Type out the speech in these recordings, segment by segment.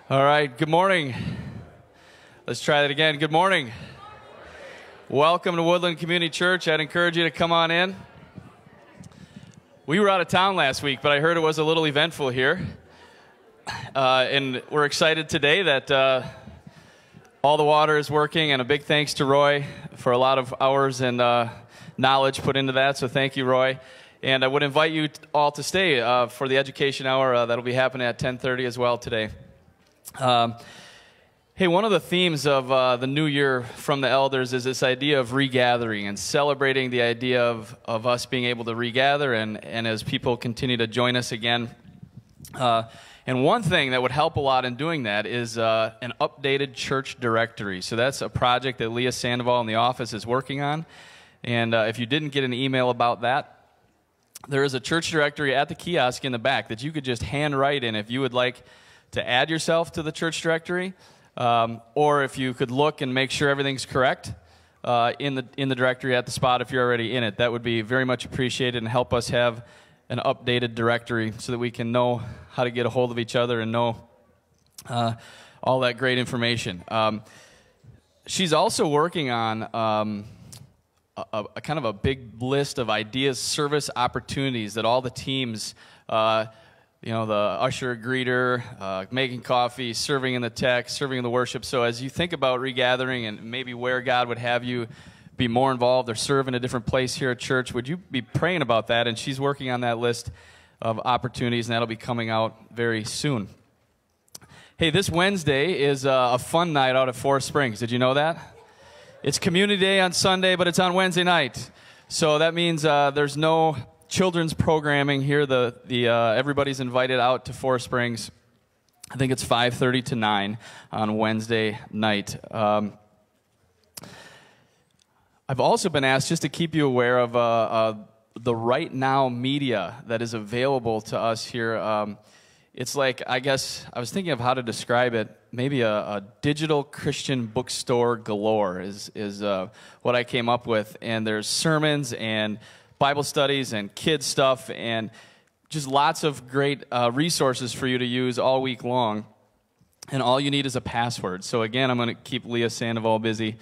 All right, good morning. Let's try that again. Good morning. Welcome to Woodland Community Church. I'd encourage you to come on in. We were out of town last week, but I heard it was a little eventful here. And we're excited today that all the water is working, and a big thanks to Roy for a lot of hours and knowledge put into that, so thank you, Roy. And I would invite you all to stay for the education hour. That'll be happening at 10:30 as well today. Hey, one of the themes of the new year from the elders is this idea of regathering and celebrating the idea of us being able to regather and as people continue to join us again. And one thing that would help a lot in doing that is an updated church directory. So that's a project that Leah Sandoval in the office is working on. And if you didn't get an email about that, there is a church directory at the kiosk in the back that you could just handwrite in if you would like to add yourself to the church directory, or if you could look and make sure everything's correct in the directory at the spot if you're already in it. That would be very much appreciated and help us have an updated directory so that we can know how to get a hold of each other and know all that great information. She's also working on a kind of a big list of ideas, service opportunities that all the teams, the usher, greeter, making coffee, serving in the tech, serving in the worship. So as you think about regathering and maybe where God would have you be more involved or serve in a different place here at church, would you be praying about that? And she's working on that list of opportunities, and that'll be coming out very soon. Hey, this Wednesday is a fun night out at Forest Springs. Did you know that? It's Community Day on Sunday, but it's on Wednesday night. So that means there's no children's programming here. Everybody's invited out to Forest Springs. I think it's 5:30 to 9 on Wednesday night. I've also been asked just to keep you aware of the Right Now media that is available to us here. It's like, I guess, I was thinking of how to describe it. Maybe a digital Christian bookstore galore is what I came up with. And there's sermons and Bible studies and kids stuff and just lots of great resources for you to use all week long. And all you need is a password. So again, I'm going to keep Leah Sandoval busy.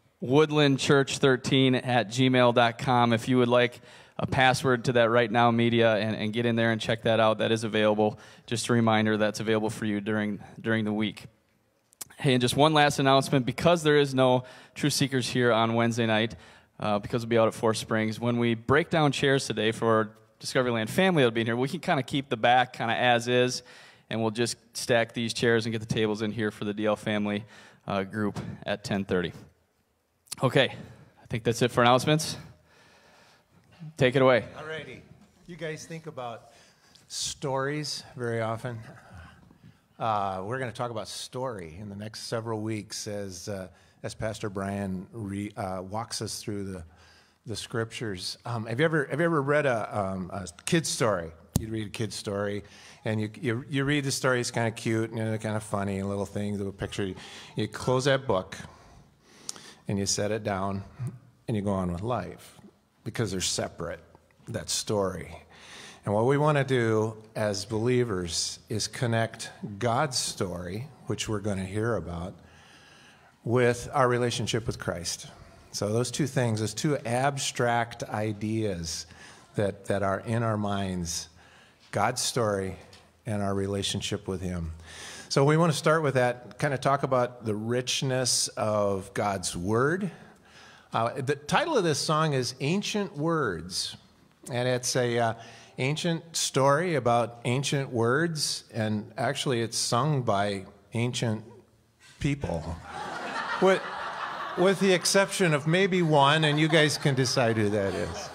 woodlandchurch13@gmail.com. If you would like a password to that Right Now media and get in there and check that out, that is available. Just a reminder, that's available for you during the week. Hey, and just one last announcement. Because there is no True Seekers here on Wednesday night, because we'll be out at Forest Springs, when we break down chairs today for Discoveryland family that'll be in here, we can kind of keep the back kind of as is, and we'll just stack these chairs and get the tables in here for the DL family group at 10:30. Okay, I think that's it for announcements. Take it away. All righty. You guys think about stories very often. We're going to talk about story in the next several weeks as Pastor Brian walks us through the scriptures. Have you ever read a kid's story? You read a kid's story, and you read the story. It's kind of cute and kind of funny, and little things, little picture. You close that book, and you set it down, and you go on with life because they're separate. That story. And what we want to do as believers is connect God's story, which we're going to hear about, with our relationship with Christ. So those two things, those two abstract ideas that are in our minds, God's story and our relationship with Him. So we want to start with that, kind of talk about the richness of God's Word. The title of this song is Ancient Words, and it's a ancient story about ancient words, and actually it's sung by ancient people. With the exception of maybe one, and you guys can decide who that is.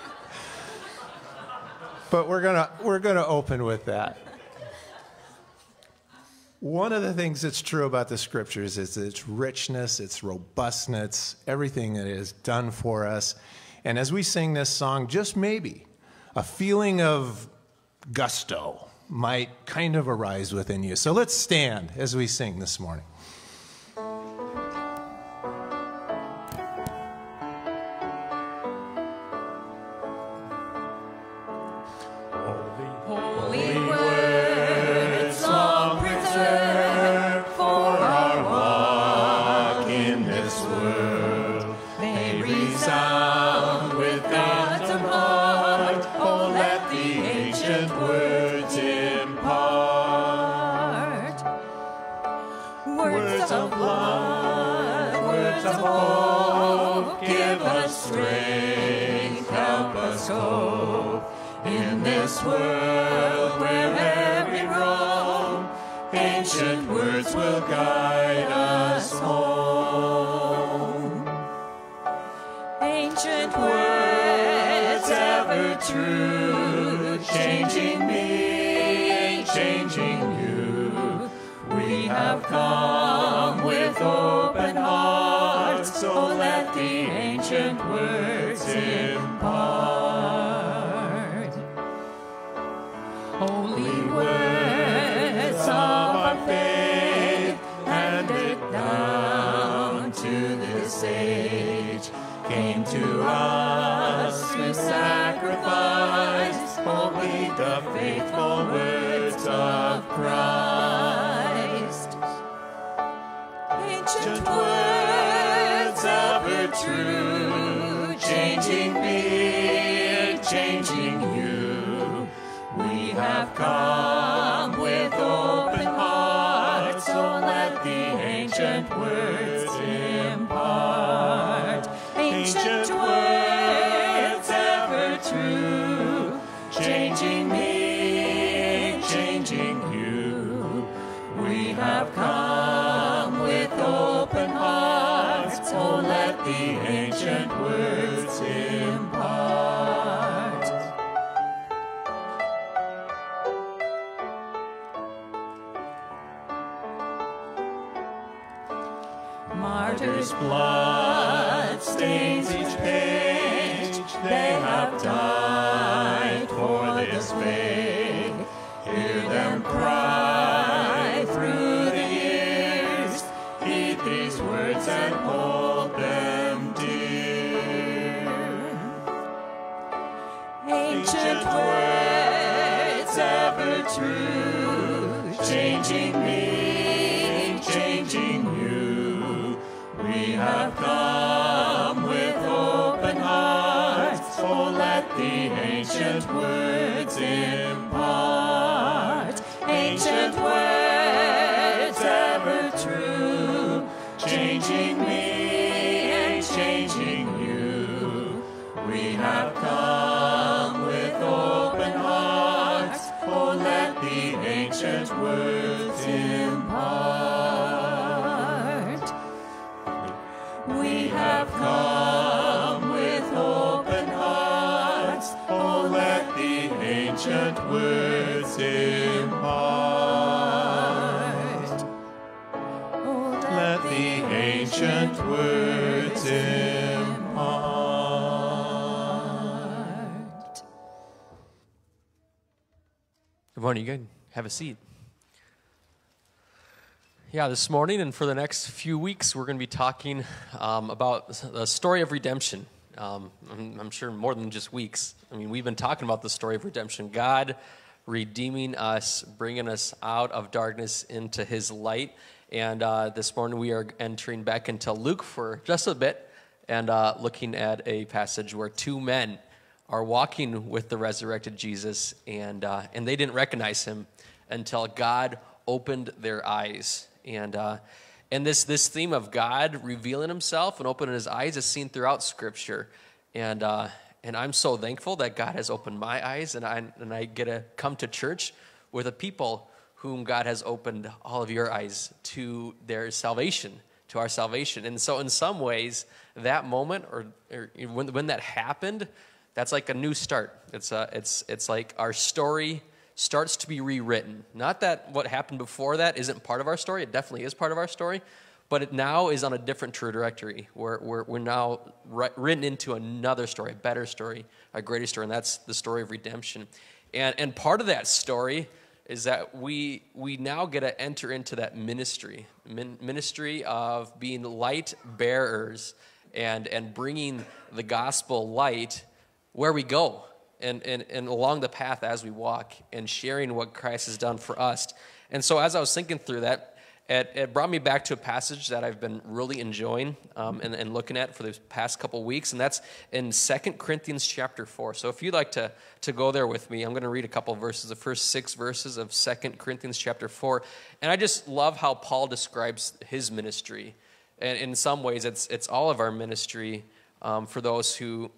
But we're gonna open with that. One of the things that's true about the scriptures is its richness, its robustness, everything that is done for us. And as we sing this song, just maybe a feeling of gusto might kind of arise within you. So let's stand as we sing this morning. Holy words long preserved. resound with anthem heart. Oh, let the ancient words impart. Words of love, words of hope, give us strength, help us cope. In this world wherever we roam, ancient words will guide us home. Ancient words ever true, changing me, changing you. We have come with open hearts, so let the ancient words impart. Holy words of our faith, handed down to this age, came to us through sacrifice, only the faithful words of Christ. Ancient words ever true, changing me, changing you. We have come with open hearts, so let the ancient words impart. Ancient words ever true, changing me, changing you. We have come with open hearts, so let the ancient words impart. Martyrs' blood stains each page. They have died for this faith. Hear them cry through the years. Heed these words and hold them dear. Ancient words ever true, changing me, changing you. We have come with open hearts, so let the ancient words impart. Ancient words ever true, changing me and changing you. We have come with open hearts, oh, let the ancient words impart. We have come with open hearts, oh, let the ancient words impart. Oh, let the ancient words impart. Good morning. You can have a seat. Yeah, this morning and for the next few weeks, we're going to be talking about the story of redemption. I'm sure more than just weeks. I mean, we've been talking about the story of redemption. God redeeming us, bringing us out of darkness into his light. And this morning we are entering back into Luke for just a bit and looking at a passage where two men are walking with the resurrected Jesus, and they didn't recognize him until God opened their eyes. And this theme of God revealing himself and opening his eyes is seen throughout Scripture. And I'm so thankful that God has opened my eyes, and I get to come to church with a people whom God has opened all of your eyes to their salvation, to our salvation. And so in some ways, that moment or when that happened, that's like a new start. It's like our story starts to be rewritten. Not that what happened before that isn't part of our story. It definitely is part of our story. But it now is on a different trajectory. We're now written into another story, a better story, a greater story, and that's the story of redemption. And part of that story is that we now get to enter into that ministry of being light bearers and bringing the gospel light where we go. And along the path as we walk and sharing what Christ has done for us. And so as I was thinking through that, it brought me back to a passage that I've been really enjoying and looking at for the past couple weeks, and that's in 2 Corinthians chapter 4. So if you'd like to go there with me, I'm going to read a couple of verses, the first 6 verses of 2 Corinthians chapter 4. And I just love how Paul describes his ministry. And in some ways, it's all of our ministry for those who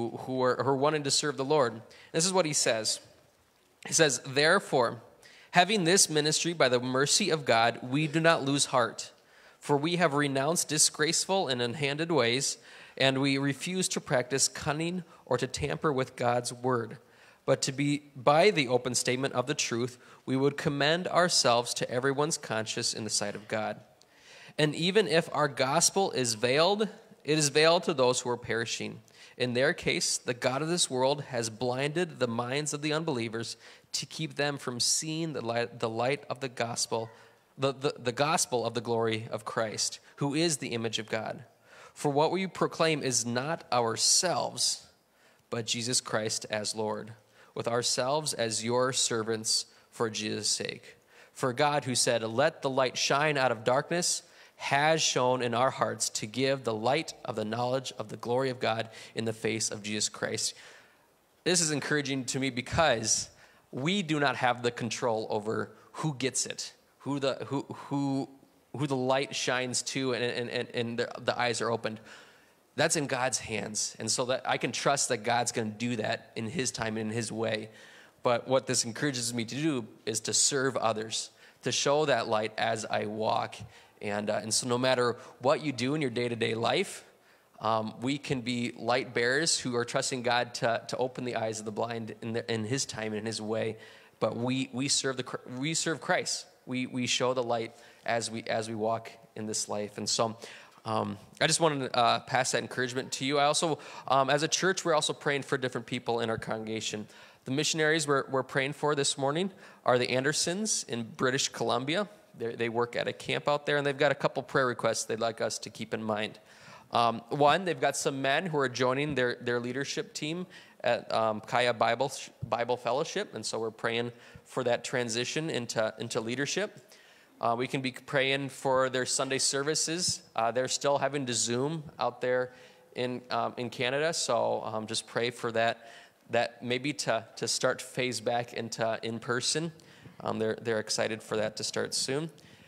are wanting to serve the Lord. This is what he says. He says, "Therefore, having this ministry by the mercy of God, we do not lose heart, for we have renounced disgraceful and unhanded ways, and we refuse to practice cunning or to tamper with God's word. But to be by the open statement of the truth, we would commend ourselves to everyone's conscience in the sight of God. And even if our gospel is veiled, it is veiled to those who are perishing. In their case, the God of this world has blinded the minds of the unbelievers to keep them from seeing the light of the gospel, the gospel of the glory of Christ, who is the image of God. For what we proclaim is not ourselves, but Jesus Christ as Lord, with ourselves as your servants for Jesus' sake. For God, who said, 'Let the light shine out of darkness,' has shone in our hearts to give the light of the knowledge of the glory of God in the face of Jesus Christ." This is encouraging to me because we do not have the control over who gets it, who the light shines to, and the eyes are opened. That's in God's hands, and so that I can trust that God's going to do that in His time and in His way. But what this encourages me to do is to serve others, to show that light as I walk, and so no matter what you do in your day-to-day life, we can be light bearers who are trusting God to open the eyes of the blind in His time and in His way. But we serve Christ. We show the light as we walk in this life. And so I just wanted to pass that encouragement to you. I also, as a church, we're also praying for different people in our congregation. The missionaries we're praying for this morning are the Andersons in British Columbia. They work at a camp out there, and they've got a couple prayer requests they'd like us to keep in mind. One, they've got some men who are joining their leadership team at Kaya Bible Fellowship, and so we're praying for that transition into leadership. We can be praying for their Sunday services. They're still having to Zoom out there in Canada, so just pray for that maybe to start to phase back into in person. They're excited for that to start soon.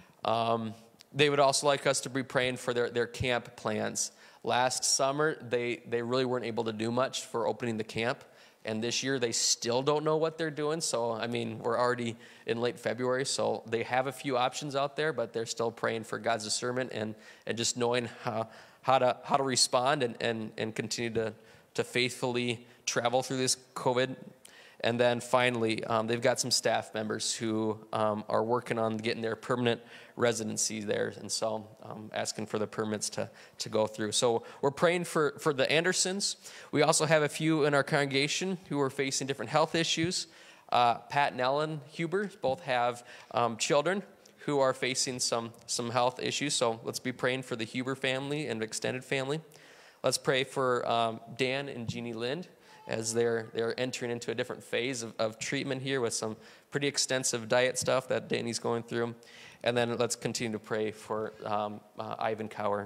They would also like us to be praying for their camp plans. Last summer, they really weren't able to do much for opening the camp. And this year, they still don't know what they're doing. So, I mean, we're already in late February. So they have a few options out there, but they're still praying for God's discernment and just knowing how to respond and continue to faithfully travel through this COVID. And then finally, they've got some staff members who are working on getting their permanent residency there, and so asking for the permits to go through. So we're praying for the Andersons. We also have a few in our congregation who are facing different health issues. Pat and Ellen Huber both have children who are facing some health issues, so let's be praying for the Huber family and extended family. Let's pray for Dan and Jeannie Lind, as they're entering into a different phase of treatment here with some pretty extensive diet stuff that Danny's going through. And then let's continue to pray for Ivan Cower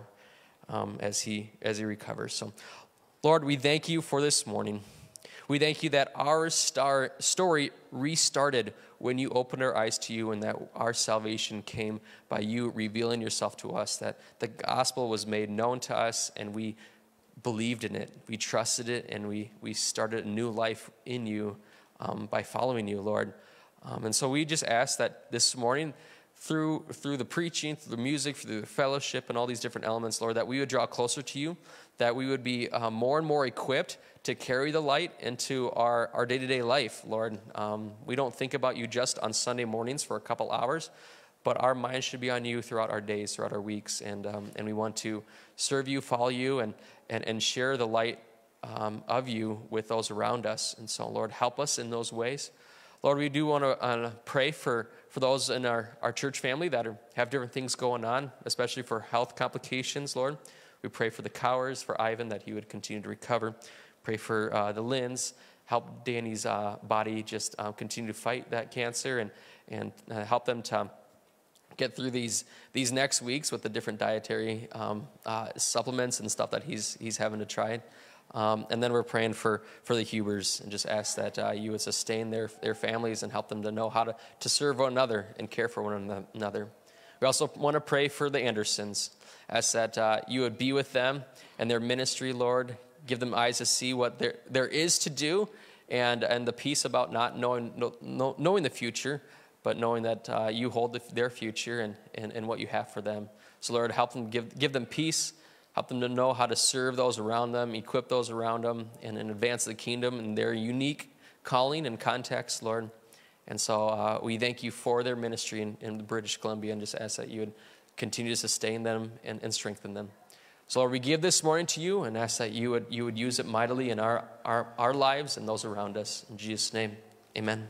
as he recovers. So, Lord, we thank you for this morning. We thank you that our story restarted when you opened our eyes to you, and that our salvation came by you revealing yourself to us, that the gospel was made known to us, and we believed in it, we trusted it, and we started a new life in you by following you, Lord. And so we just ask that this morning, through the preaching, through the music, through the fellowship, and all these different elements, Lord, that we would draw closer to you, that we would be more and more equipped to carry the light into our day-to-day life, Lord. We don't think about you just on Sunday mornings for a couple hours, but our minds should be on you throughout our days, throughout our weeks, and we want to serve you, follow you, and share the light of you with those around us. And so, Lord, help us in those ways. Lord, we do want to pray for those in our church family that have different things going on, especially for health complications, Lord. We pray for the Cowers, for Ivan, that he would continue to recover. Pray for the Linds, help Danny's body just continue to fight that cancer, and help them get through these next weeks with the different dietary supplements and stuff that he's having to try. And then we're praying for the Hubers and just ask that you would sustain their families and help them to know how to serve one another and care for one another. We also want to pray for the Andersons. Ask that you would be with them and their ministry, Lord. Give them eyes to see what there is to do, and the peace about not knowing the future, but knowing that you hold their future and what you have for them. So, Lord, help them, give them peace. Help them to know how to serve those around them, equip those around them, and advance the kingdom in their unique calling and context, Lord. And so we thank you for their ministry in British Columbia, and just ask that you would continue to sustain them and strengthen them. So, Lord, we give this morning to you and ask that you would use it mightily in our lives and those around us. In Jesus' name, amen.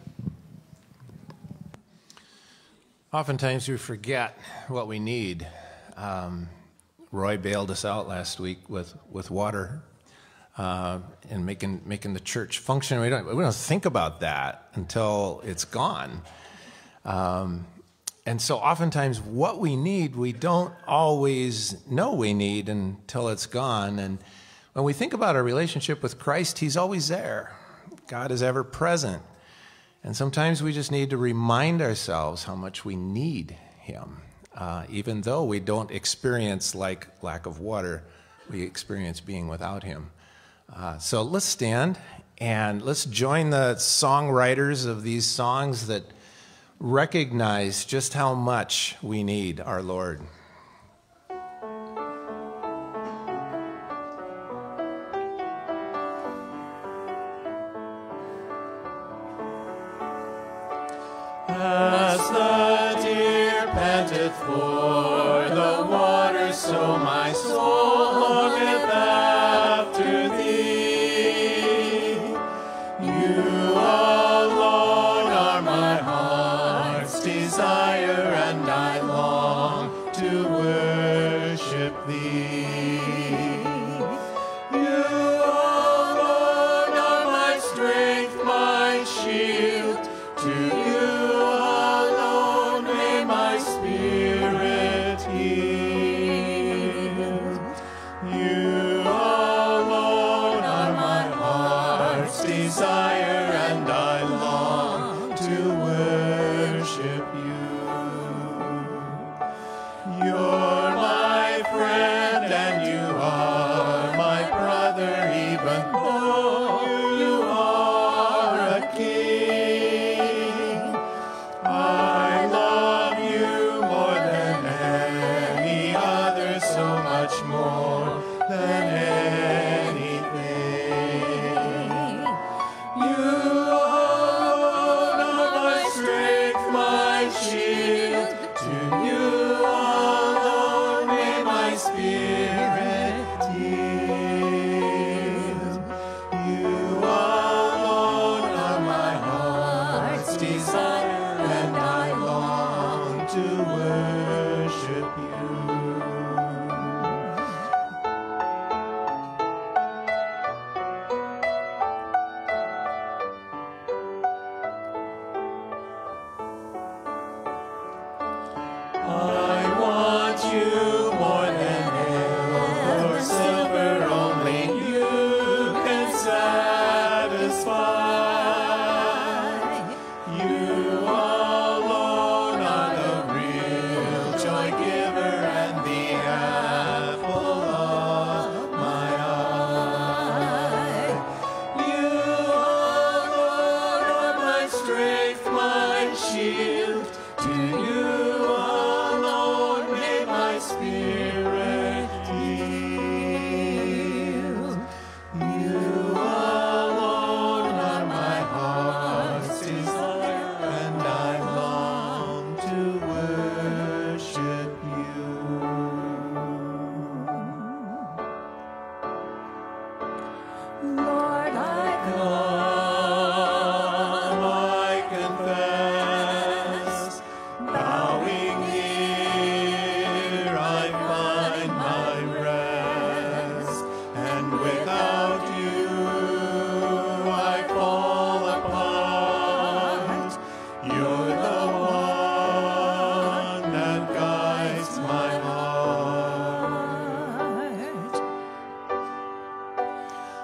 Oftentimes we forget what we need. Roy bailed us out last week with water and making the church function. We don't think about that until it's gone. And so oftentimes what we need, we don't always know we need until it's gone. And when we think about our relationship with Christ, he's always there. God is ever present. And sometimes we just need to remind ourselves how much we need him. Even though we don't experience like lack of water, we experience being without him. So let's stand and let's join the songwriters of these songs that recognize just how much we need our Lord. As the deer panteth for the water, so my soul longeth after thee. You alone are my heart's desire, and I long to worship thee. You alone are my strength, my shield. To you alone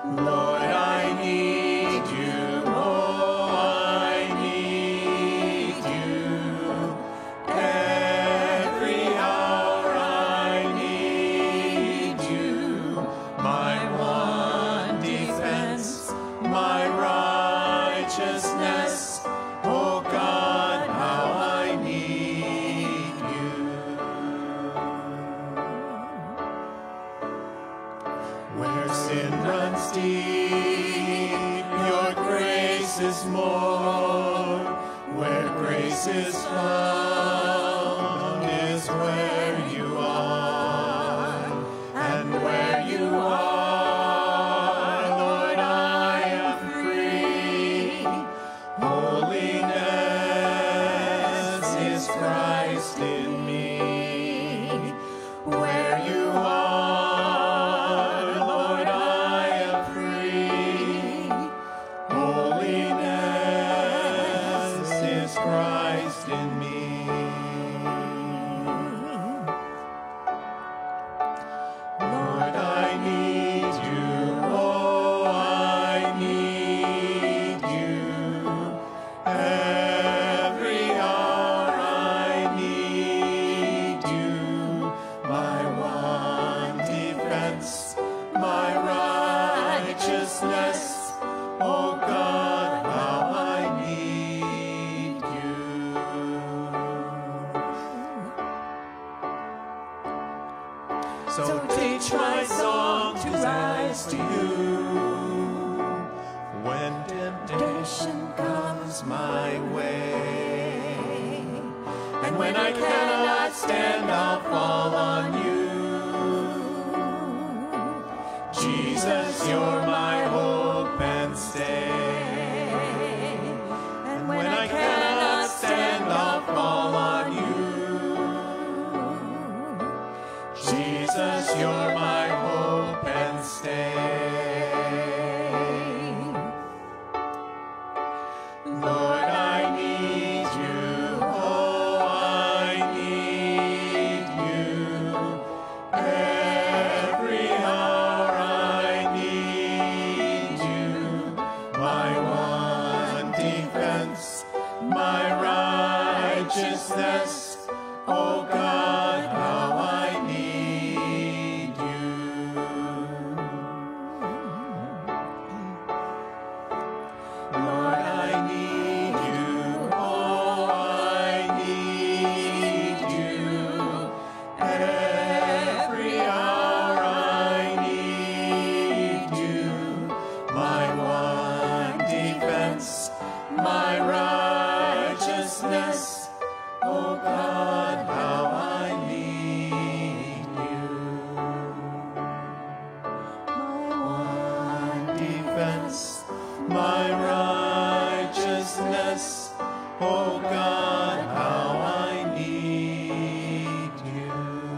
Lord, I need you. Oh, I need you. Every hour I need you. My one defense, my righteousness. Oh God, how I need you. Where sin runs deep, your grace is more. Where grace is found is where you are. And where you are, Lord, I am free. Holiness is Christ in me. Where you are, Lord, I am free. Holiness is Christ in me. Lord, I need you. Oh, I need you. Every hour I need you. My one defense, my righteousness. Oh God, how I need you. So teach my song to rise to you. When temptation comes my way, and when I cannot stand, I'll fall on you. Jesus, you're my hope and stay. And when I cannot stand, I'll fall on you. Jesus, you're my hope and stay. Lord, I need you. Oh, I need you. Every hour I need you. My one defense, my righteousness. Oh God, how I need you. Lord, I need you. Oh, I need you. Every hour I need you. My one defense, my righteousness. Oh God, how I need you. My one defense, my righteousness. Oh God, how I need you.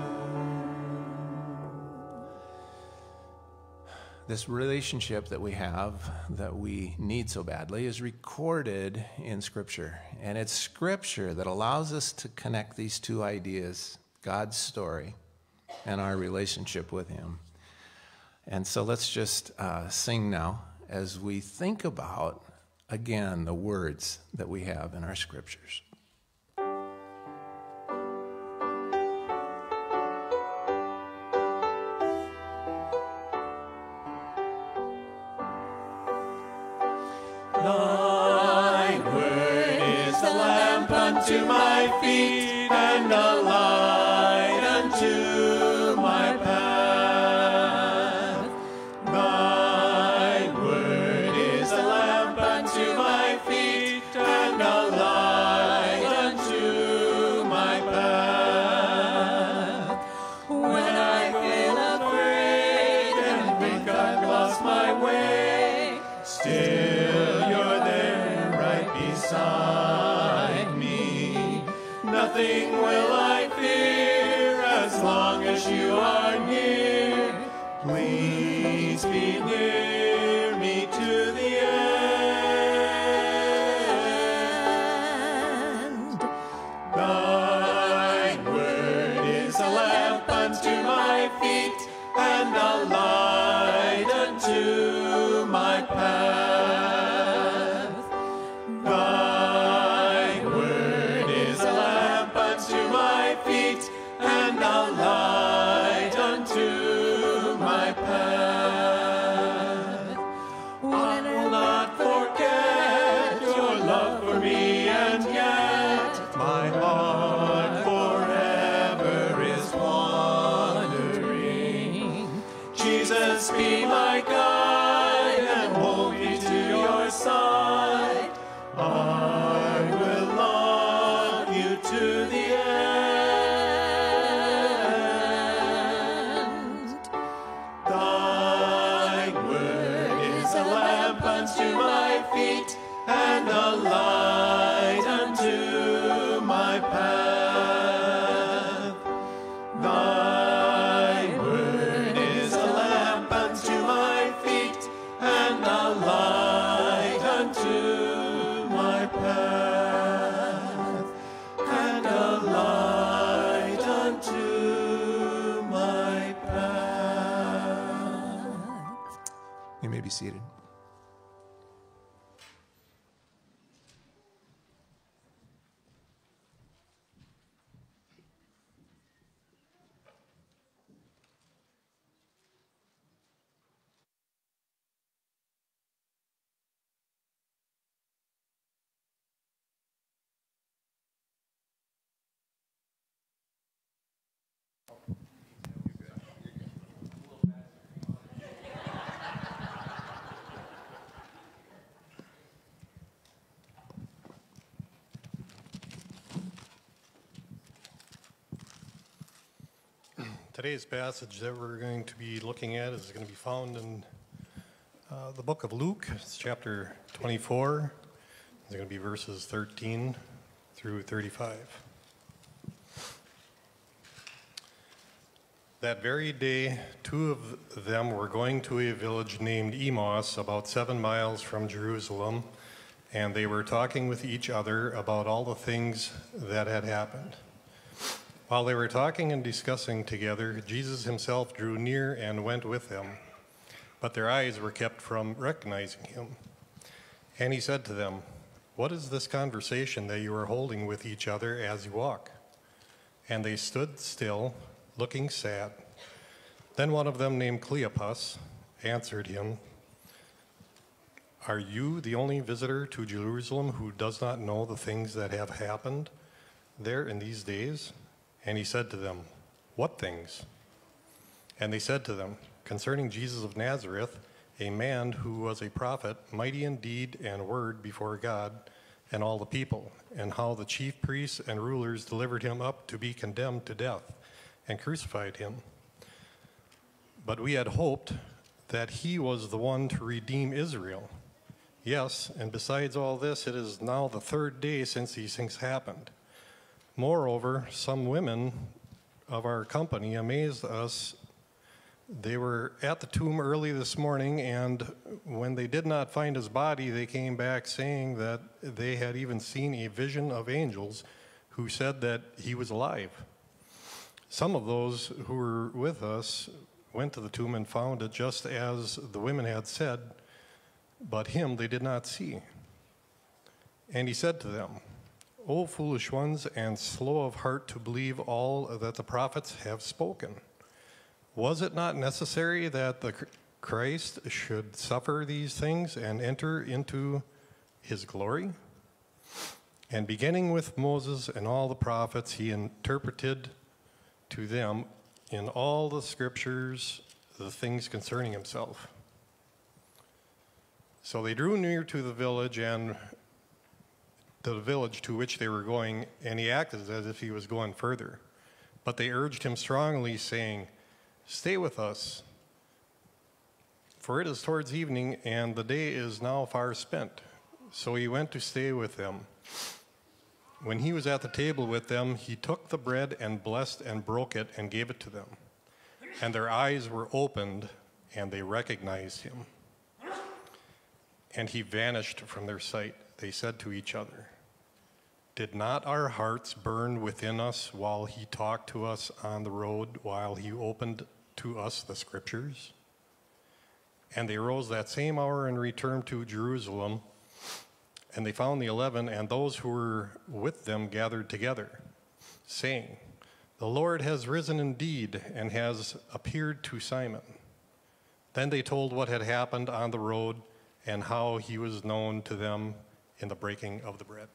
This relationship that we have, that we need so badly, is recorded in Scripture. And it's Scripture that allows us to connect these two ideas, God's story and our relationship with Him. And so let's just sing now as we think about, again, the words that we have in our Scriptures. Thy word is a lamp unto my feet and a light unto my path. Thy word is a lamp unto my feet and a light unto my path. When I feel afraid and think I've lost my way, still you're there right beside me. Nothing will I fear as long as you are near. Please be near me to the end. Thy word is a lamp unto my feet and a light unto is a lamp unto my feet and a light unto my path. Thy word is a lamp unto my feet and a light unto my path, and a light unto my path. You may be seated. Today's passage that we're going to be looking at is going to be found in the book of Luke. It's chapter 24. It's going to be verses 13 through 35. That very day, two of them were going to a village named Emmaus, about 7 miles from Jerusalem, and they were talking with each other about all the things that had happened. While they were talking and discussing together, Jesus himself drew near and went with them, but their eyes were kept from recognizing him. And he said to them, "What is this conversation that you are holding with each other as you walk?" And they stood still, looking sad. Then one of them, named Cleopas, answered him, "Are you the only visitor to Jerusalem who does not know the things that have happened there in these days?" And he said to them, "What things?" And they said to them, "Concerning Jesus of Nazareth, a man who was a prophet, mighty in deed and word before God and all the people, and how the chief priests and rulers delivered him up to be condemned to death and crucified him. But we had hoped that he was the one to redeem Israel. Yes, and besides all this, it is now the 3rd day since these things happened. Moreover, some women of our company amazed us. They were at the tomb early this morning, and when they did not find his body, they came back saying that they had even seen a vision of angels who said that he was alive. Some of those who were with us went to the tomb and found it just as the women had said, but him they did not see." And he said to them, "O foolish ones, and slow of heart to believe all that the prophets have spoken. Was it not necessary that the Christ should suffer these things and enter into his glory?" And beginning with Moses and all the prophets, he interpreted to them in all the scriptures the things concerning himself. So they drew near to the village to which they were going, and he acted as if he was going further. But they urged him strongly, saying, "Stay with us, for it is towards evening, and the day is now far spent." So he went to stay with them. When he was at the table with them, he took the bread and blessed and broke it and gave it to them. And their eyes were opened, and they recognized him. And he vanished from their sight. They said to each other, "Did not our hearts burn within us while he talked to us on the road, while he opened to us the scriptures?" And they rose that same hour and returned to Jerusalem. And they found the 11 and those who were with them gathered together, saying, "The Lord has risen indeed and has appeared to Simon." Then they told what had happened on the road and how he was known to them in the breaking of the bread.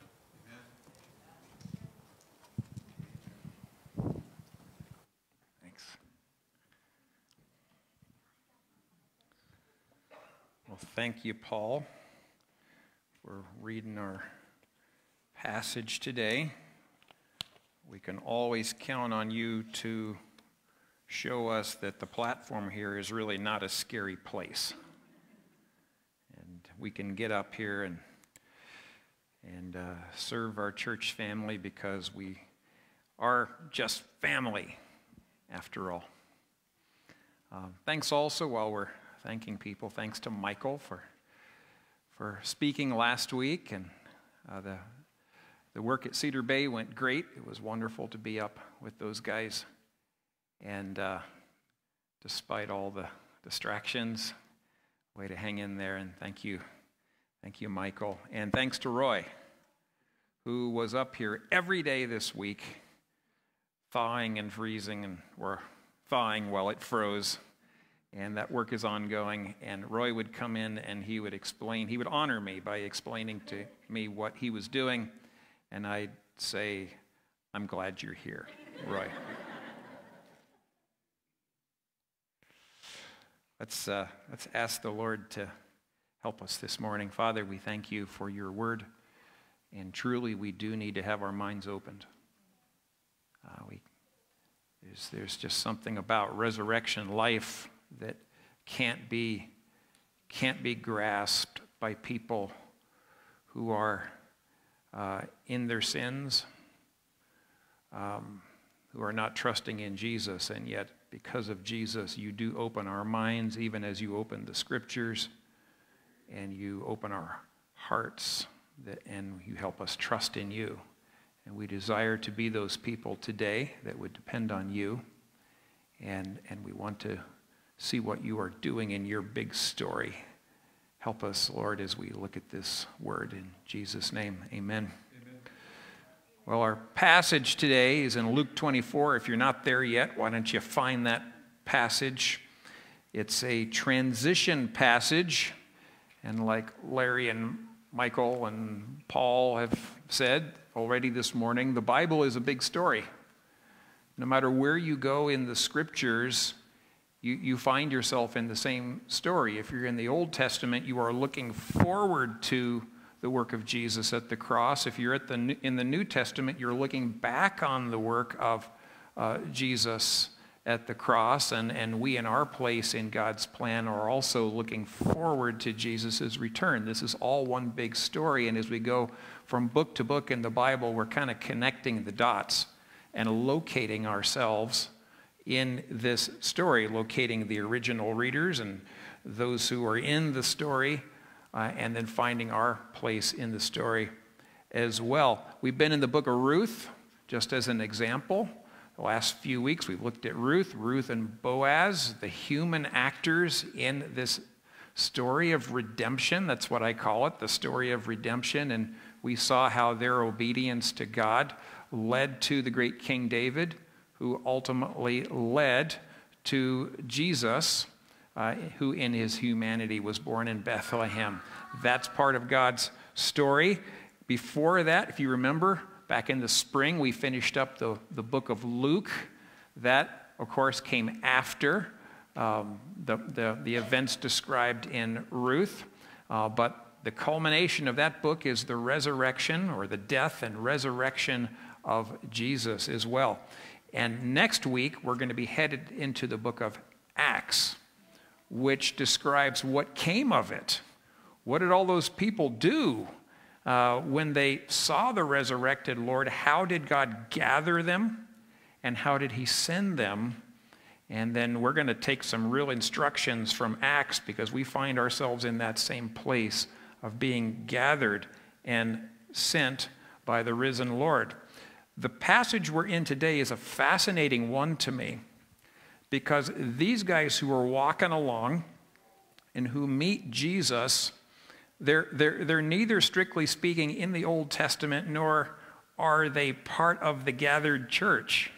Thanks. Well, thank you, Paul, for reading our passage today. We can always count on you to show us that the platform here is really not a scary place. we can get up here and serve our church family, because we are just family after all. Thanks also, while we're thanking people, thanks to Michael for speaking last week, and the work at Cedar Bay went great. It was wonderful to be up with those guys, and despite all the distractions, way to hang in there, and thank you, Michael, and thanks to Roy, who was up here every day this week, thawing and freezing, and we're thawing while it froze. And that work is ongoing, and Roy would come in and he would honor me by explaining to me what he was doing, and I'd say, "I'm glad you're here, Roy." Let's ask the Lord to help us this morning. Father, we thank you for your word, and truly we do need to have our minds opened. There's just something about resurrection life that can't be grasped by people who are in their sins, who are not trusting in Jesus, and yet because of Jesus, you do open our minds, even as you open the scriptures, and you open our hearts, and you help us trust in you. And we desire to be those people today that would depend on you, and we want to see what you are doing in your big story. Help us, Lord, as we look at this word. In Jesus' name, amen. Well, our passage today is in Luke 24. If you're not there yet, why don't you find that passage? It's a transition passage, and like Larry and Michael and Paul have said already this morning, the Bible is a big story. No matter where you go in the scriptures, you find yourself in the same story. If you're in the Old Testament, you are looking forward to the work of Jesus at the cross. If you're in the New Testament, you're looking back on the work of Jesus at the cross, and we in our place in God's plan are also looking forward to Jesus' return. This is all one big story, and as we go from book to book in the Bible, we're kind of connecting the dots and locating ourselves in this story, locating the original readers and those who are in the story, and then finding our place in the story as well. We've been in the book of Ruth, just as an example. The last few weeks we've looked at Ruth and Boaz, the human actors in this story of redemption. That's what I call it, the story of redemption. And we saw how their obedience to God led to the great King David, who ultimately led to Jesus, who in his humanity was born in Bethlehem. That's part of God's story. Before that, if you remember, back in the spring, we finished up the book of Luke. That, of course, came after the events described in Ruth. But the culmination of that book is the resurrection, or the death and resurrection of Jesus as well. And next week, we're going to be headed into the book of Acts, which describes what came of it. What did all those people do when they saw the resurrected Lord? How did God gather them? And how did he send them? And then we're going to take some real instructions from Acts, because we find ourselves in that same place of being gathered and sent by the risen Lord. The passage we're in today is a fascinating one to me, because these guys who are walking along and who meet Jesus, they're neither strictly speaking in the Old Testament, nor are they part of the gathered church.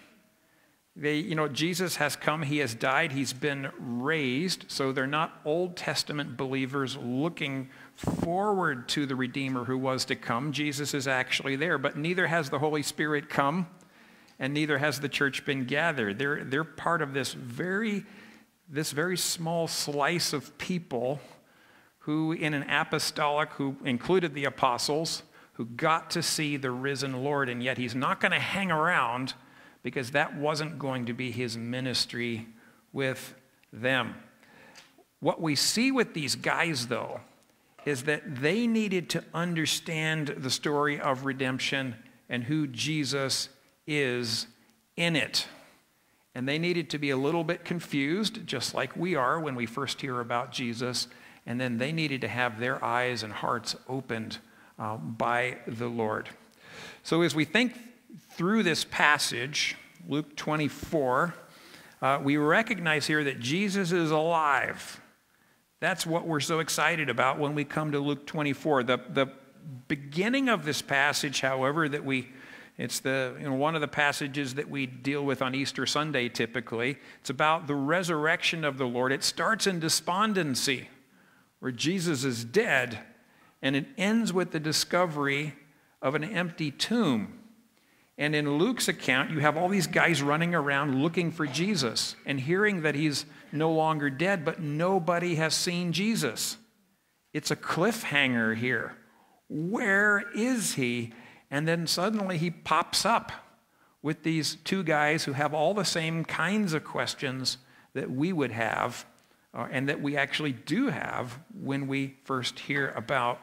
Jesus has come, he has died, he's been raised, so they're not Old Testament believers looking forward to the Redeemer who was to come. Jesus is actually there, but neither has the Holy Spirit come, and neither has the church been gathered. They're part of this very small slice of people who, in an apostolic, who included the apostles, who got to see the risen Lord, and yet he's not going to hang around, because that wasn't going to be his ministry with them. What we see with these guys, though, is that they needed to understand the story of redemption and who Jesus is in it. And they needed to be a little bit confused, just like we are when we first hear about Jesus. And then they needed to have their eyes and hearts opened by the Lord. So as we think through this passage, Luke 24, we recognize here that Jesus is alive. That's what we're so excited about when we come to Luke 24. The beginning of this passage, however, it's one of the passages that we deal with on Easter Sunday typically. It's about the resurrection of the Lord. It starts in despondency, where Jesus is dead, and it ends with the discovery of an empty tomb. And in Luke's account, you have all these guys running around looking for Jesus and hearing that he's no longer dead, but nobody has seen Jesus. It's a cliffhanger here. Where is he? And then suddenly he pops up with these two guys who have all the same kinds of questions that we would have and that we actually do have when we first hear about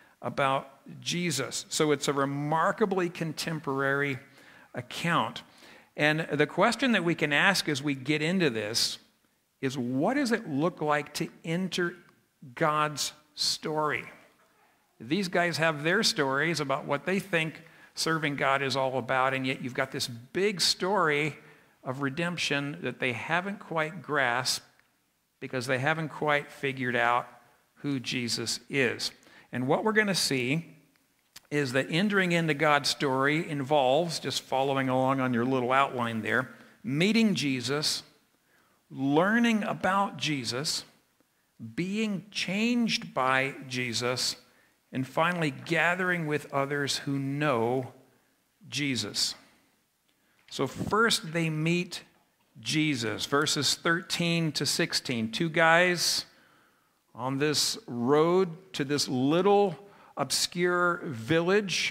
Jesus. So it's a remarkably contemporary account. And the question that we can ask as we get into this is, what does it look like to enter God's story? These guys have their stories about what they think serving God is all about, and yet you've got this big story of redemption that they haven't quite grasped because they haven't quite figured out who Jesus is. And what we're going to see is that entering into God's story involves, just following along on your little outline there, meeting Jesus, learning about Jesus, being changed by Jesus, and finally gathering with others who know Jesus. So first they meet Jesus, verses 13 to 16. Two guys on this road to this little obscure village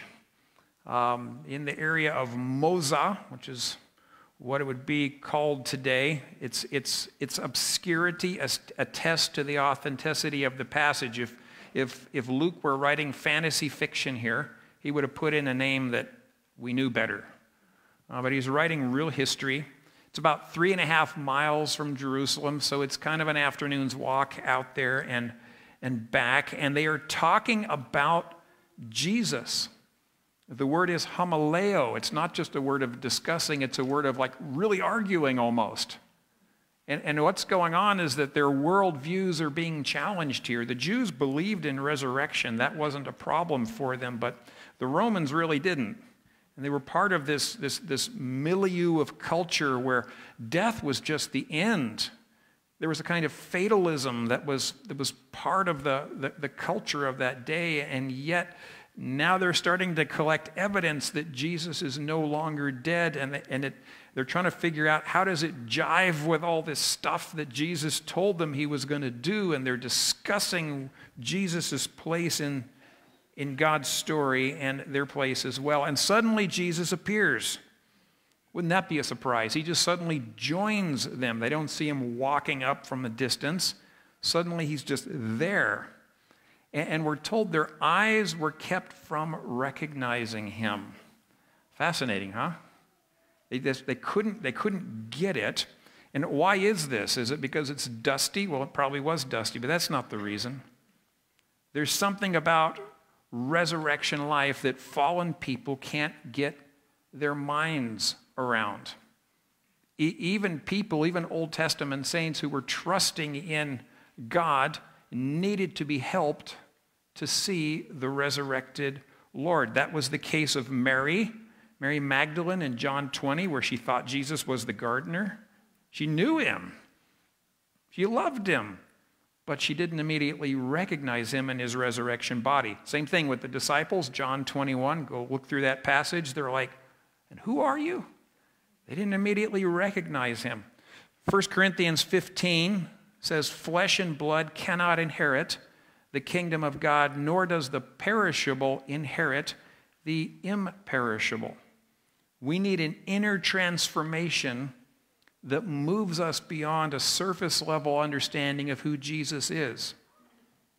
in the area of Moza, which is what it would be called today. Its obscurity attests to the authenticity of the passage. If Luke were writing fantasy fiction here, he would have put in a name that we knew better. But he's writing real history. It's about 3.5 miles from Jerusalem, so it's kind of an afternoon's walk out there and back. And they are talking about Jesus. The word is homaleo. It's not just a word of discussing, it's a word of like really arguing almost. And what's going on is that their worldviews are being challenged here. The Jews believed in resurrection. That wasn't a problem for them, but the Romans really didn't. And they were part of this milieu of culture where death was just the end. There was a kind of fatalism that was part of the culture of that day, and yet now they're starting to collect evidence that Jesus is no longer dead, and they're trying to figure out how does it jive with all this stuff that Jesus told them he was going to do, and they're discussing Jesus' place in God's story and their place as well. And suddenly Jesus appears. Wouldn't that be a surprise? He just suddenly joins them. They don't see him walking up from a distance. Suddenly he's just there. And we're told their eyes were kept from recognizing him. Fascinating, huh? They couldn't get it. And why is this? Is it because it's dusty? Well, it probably was dusty, but that's not the reason. There's something about resurrection life that fallen people can't get their minds around. Even people, even Old Testament saints who were trusting in God needed to be helped to see the resurrected Lord. That was the case of Mary Magdalene in John 20, where she thought Jesus was the gardener. She knew him. She loved him. But she didn't immediately recognize him in his resurrection body. Same thing with the disciples, John 21. Go look through that passage. They're like, and who are you? They didn't immediately recognize him. 1 Corinthians 15 says, flesh and blood cannot inherit the kingdom of God, nor does the perishable inherit the imperishable. We need an inner transformation that moves us beyond a surface level understanding of who Jesus is.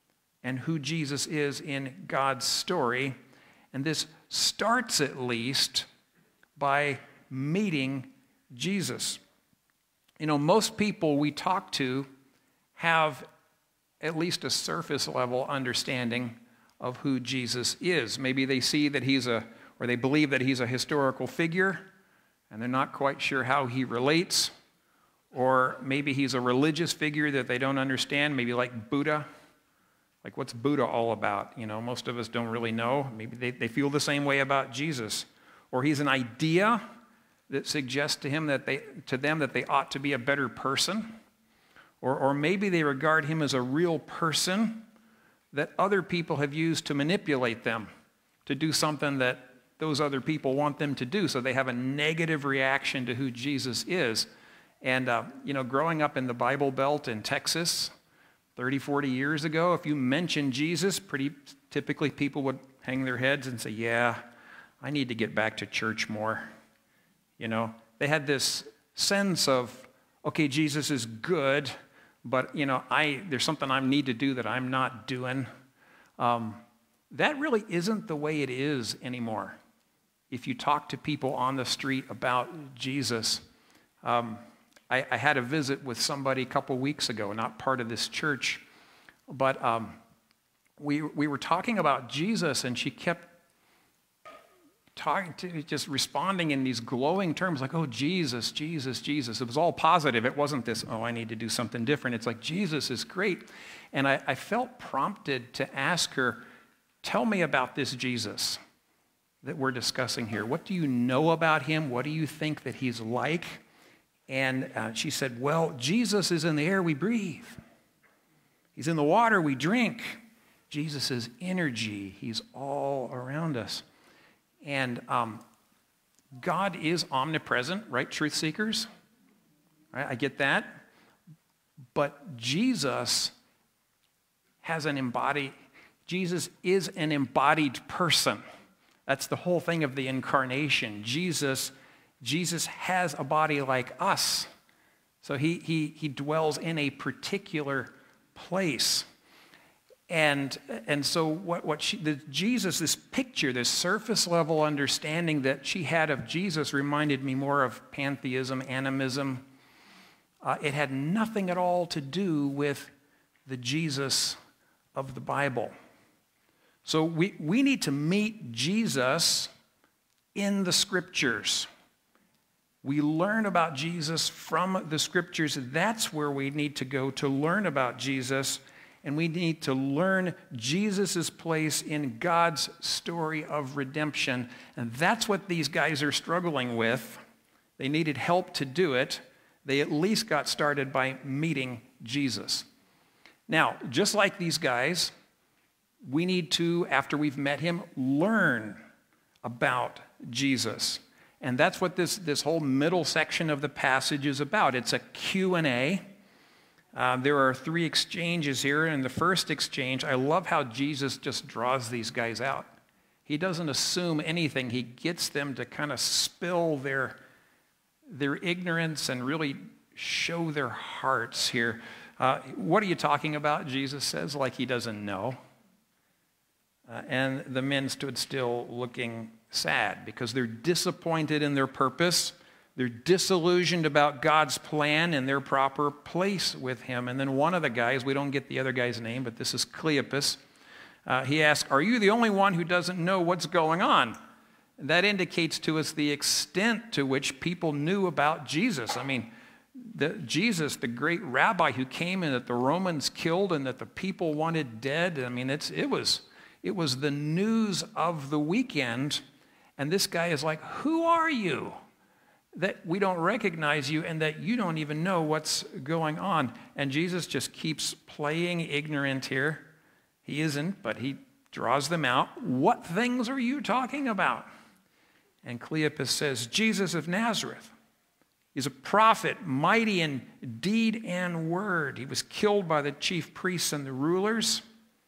and who Jesus is in God's story. And this starts at least by meeting Jesus. You know, most people we talk to have at least a surface level understanding of who Jesus is. Maybe they see that or they believe that he's a historical figure, and they're not quite sure how he relates. Or maybe he's a religious figure that they don't understand, maybe like Buddha. Like, what's Buddha all about? You know, most of us don't really know. Maybe they feel the same way about Jesus. Or he's an idea that suggests to them that they ought to be a better person. Or maybe they regard him as a real person that other people have used to manipulate them to do something that those other people want them to do. So they have a negative reaction to who Jesus is. And, you know, growing up in the Bible Belt in Texas 30, 40 years ago, if you mentioned Jesus, pretty typically people would hang their heads and say, yeah, I need to get back to church more. You know, they had this sense of, okay, Jesus is good, but, you know, there's something I need to do that I'm not doing. That really isn't the way it is anymore. If you talk to people on the street about Jesus, I had a visit with somebody a couple weeks ago, not part of this church, but we were talking about Jesus, and she kept just responding in these glowing terms, like, oh, Jesus, Jesus, Jesus. It was all positive. It wasn't this, oh, I need to do something different. It's like, Jesus is great. And I felt prompted to ask her, tell me about this Jesus that we're discussing here. What do you know about him? What do you think that he's like? And she said, well, Jesus is in the air we breathe. He's in the water we drink. Jesus is energy. He's all around us. And God is omnipresent, right, truth seekers? Right, I get that. But Jesus is an embodied person. That's the whole thing of the incarnation. Jesus has a body like us. So he dwells in a particular place. And so Jesus, this picture, this surface level understanding that she had of Jesus reminded me more of pantheism, animism. It had nothing at all to do with the Jesus of the Bible. So we need to meet Jesus in the Scriptures. We learn about Jesus from the Scriptures. That's where we need to go to learn about Jesus. And we need to learn Jesus' place in God's story of redemption. And that's what these guys are struggling with. They needed help to do it. They at least got started by meeting Jesus. Now, just like these guys, we need to, after we've met him, learn about Jesus. And that's what this whole middle section of the passage is about. It's a Q&A. There are 3 exchanges here. In the first exchange, I love how Jesus just draws these guys out. He doesn't assume anything. He gets them to kind of spill their ignorance and really show their hearts here. What are you talking about, Jesus says, like he doesn't know. And the men stood still looking sad because they're disappointed in their purpose. They're disillusioned about God's plan and their proper place with him. And then one of the guys, we don't get the other guy's name, but this is Cleopas. He asks, are you the only one who doesn't know what's going on? That indicates to us the extent to which people knew about Jesus. I mean, Jesus, the great rabbi who came and that the Romans killed and that the people wanted dead. I mean, it was the news of the weekend. And this guy is like, who are you? That we don't recognize you and that you don't even know what's going on. And Jesus just keeps playing ignorant here. He isn't, but he draws them out. What things are you talking about? And Cleopas says, Jesus of Nazareth. He's a prophet, mighty in deed and word. He was killed by the chief priests and the rulers.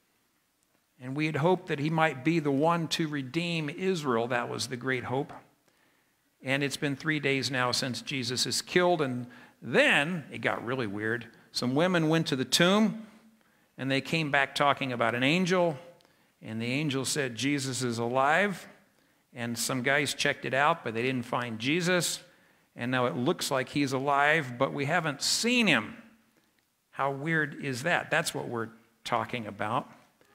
And we had hoped that he might be the one to redeem Israel. That was the great hope. And it's been 3 days now since Jesus is killed. And then it got really weird. Some women went to the tomb and they came back talking about an angel, and the angel said Jesus is alive, and some guys checked it out, but they didn't find Jesus, and now it looks like he's alive, but we haven't seen him. How weird is that? That's what we're talking about.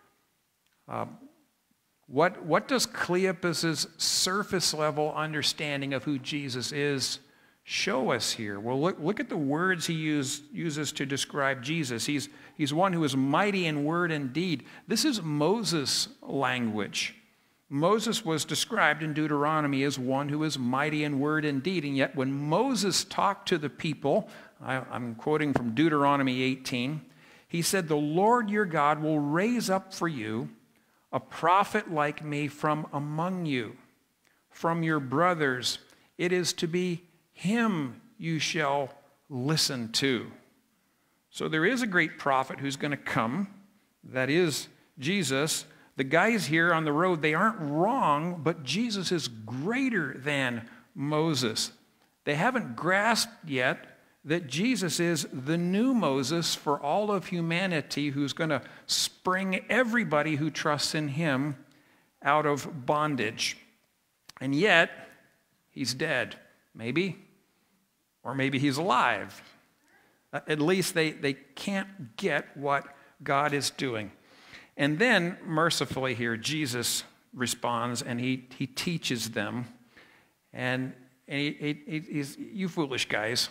What does Cleopas' surface level understanding of who Jesus is show us here? Well, look at the words he uses to describe Jesus. He's one who is mighty in word and deed. This is Moses' language. Moses was described in Deuteronomy as one who is mighty in word and deed, and yet when Moses talked to the people, I'm quoting from Deuteronomy 18, he said, "The Lord your God will raise up for you a prophet like me from among you, from your brothers. It is to be him you shall listen to." So there is a great prophet who's going to come. That is Jesus. The guys here on the road, they aren't wrong, but Jesus is greater than Moses. They haven't grasped yet that Jesus is the new Moses for all of humanity, who's going to spring everybody who trusts in him out of bondage. And yet, he's dead. Maybe. Or maybe he's alive. At least they can't get what God is doing. And then, mercifully here, Jesus responds and he teaches them. And he's, "You foolish guys,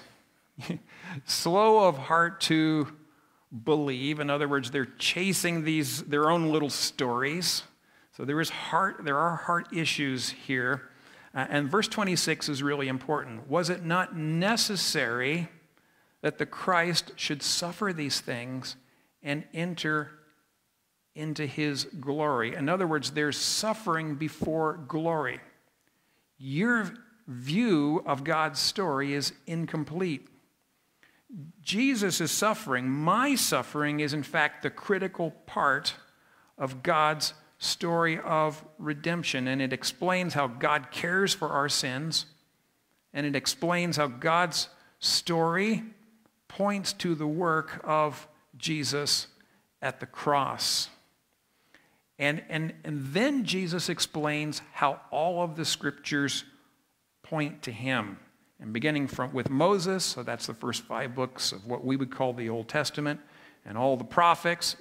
slow of heart to believe." In other words, they're chasing their own little stories. So there are heart issues here. And verse 26 is really important. "Was it not necessary that the Christ should suffer these things and enter into his glory?" In other words, there's suffering before glory. Your view of God's story is incomplete. Jesus' suffering, my suffering, is in fact the critical part of God's story of redemption. And it explains how God cares for our sins. And it explains how God's story points to the work of Jesus at the cross. And then Jesus explains how all of the scriptures point to him. And beginning with Moses, so that's the first 5 books of what we would call the Old Testament, and all the prophets,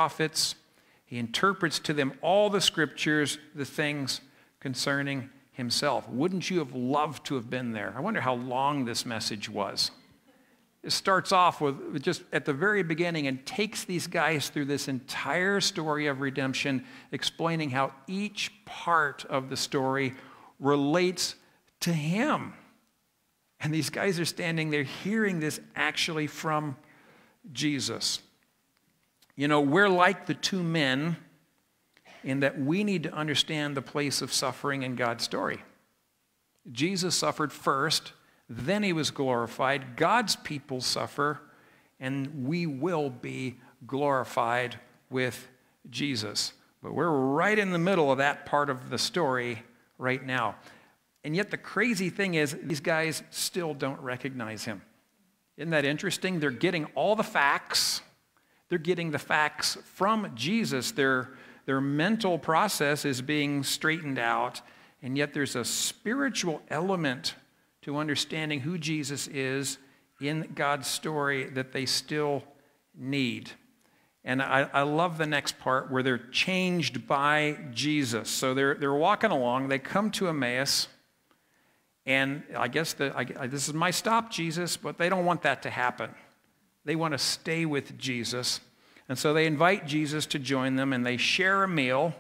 he interprets to them all the scriptures, the things concerning himself. Wouldn't you have loved to have been there? I wonder how long this message was. It starts off with just at the very beginning and takes these guys through this entire story of redemption, explaining how each part of the story relates to him. And these guys are standing there hearing this actually from Jesus. You know, we're like the 2 men in that we need to understand the place of suffering in God's story. Jesus suffered first, then he was glorified. God's people suffer, and we will be glorified with Jesus. But we're right in the middle of that part of the story right now. And yet the crazy thing is, these guys still don't recognize him. Isn't that interesting? They're getting all the facts. They're getting the facts from Jesus. Their mental process is being straightened out, and yet there's a spiritual element to understanding who Jesus is in God's story that they still need. And I love the next part where they're changed by Jesus. So they're walking along. They come to Emmaus. And I guess this is my stop, Jesus, but they don't want that to happen. They want to stay with Jesus. And so they invite Jesus to join them, and they share a meal.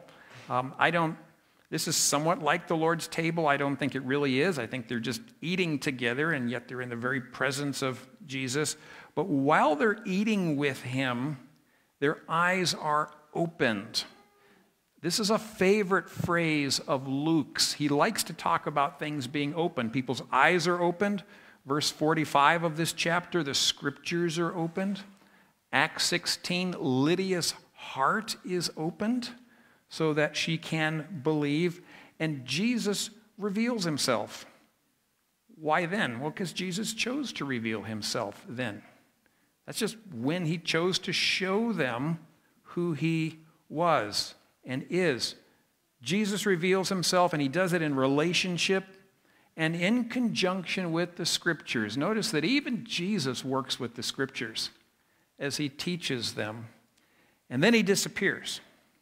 This is somewhat like the Lord's table. I don't think it really is. I think they're just eating together, and yet they're in the very presence of Jesus. But while they're eating with him, their eyes are opened. This is a favorite phrase of Luke's. He likes to talk about things being open. People's eyes are opened. Verse 45 of this chapter, the scriptures are opened. Acts 16, Lydia's heart is opened so that she can believe. And Jesus reveals himself. Why then? Well, because Jesus chose to reveal himself then. That's just when he chose to show them who he was and is. Jesus reveals himself, and he does it in relationship and in conjunction with the Scriptures. Notice that even Jesus works with the Scriptures as he teaches them. And then he disappears.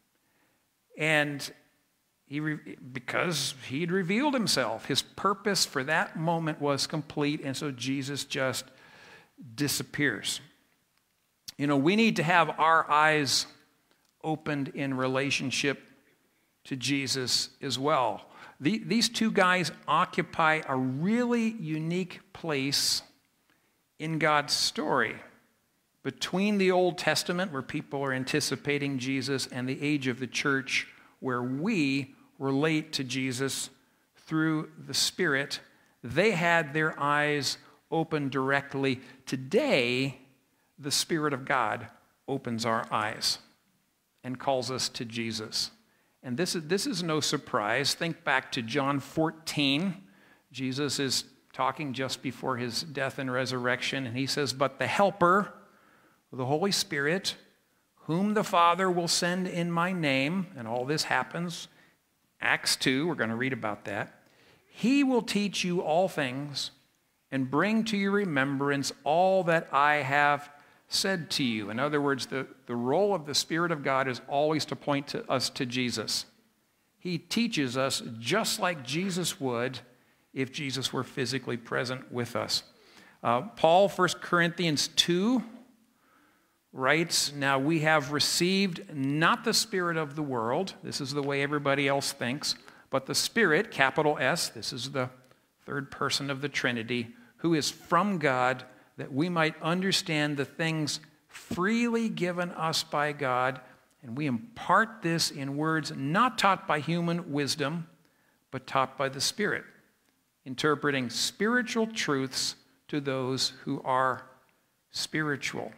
And because he'd revealed himself, his purpose for that moment was complete, and so Jesus just disappears. You know, we need to have our eyes opened in relationship to Jesus as well. These two guys occupy a really unique place in God's story. Between the Old Testament, where people are anticipating Jesus, and the age of the church, where we relate to Jesus through the Spirit, they had their eyes open directly. Today, the Spirit of God opens our eyes and calls us to Jesus. And this is no surprise. Think back to John 14. Jesus is talking just before his death and resurrection, and he says, "But the Helper, the Holy Spirit, whom the Father will send in my name," and all this happens, Acts 2, we're going to read about that, "he will teach you all things and bring to your remembrance all that I have said to you." In other words, the role of the Spirit of God is always to point to us to Jesus. He teaches us just like Jesus would if Jesus were physically present with us. Paul, 1 Corinthians 2, writes, "Now we have received not the spirit of the world," this is the way everybody else thinks, "but the Spirit," capital S, this is the third person of the Trinity, "who is from God, that we might understand the things freely given us by God, and we impart this in words not taught by human wisdom, but taught by the Spirit, interpreting spiritual truths to those who are spiritual."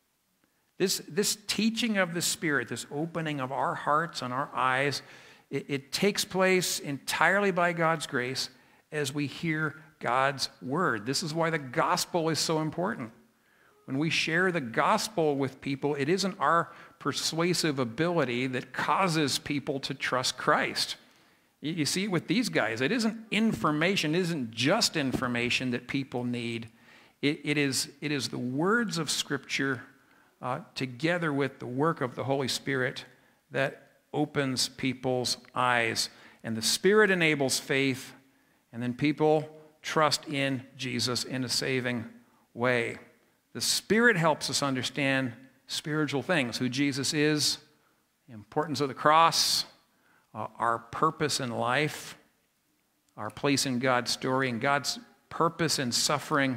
This teaching of the Spirit, this opening of our hearts and our eyes, it takes place entirely by God's grace as we hear God's word. This is why the gospel is so important. When we share the gospel with people, it isn't our persuasive ability that causes people to trust Christ. You see, with these guys, it isn't information, it isn't just information that people need. It is the words of Scripture together with the work of the Holy Spirit that opens people's eyes. And the Spirit enables faith, and then people trust in Jesus in a saving way. The Spirit helps us understand spiritual things, who Jesus is, the importance of the cross, our purpose in life, our place in God's story, and God's purpose in suffering,